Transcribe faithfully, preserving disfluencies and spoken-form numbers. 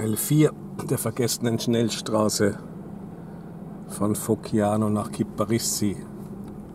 Teil vier der vergessenen Schnellstraße von Foggiano nach Chiparissi.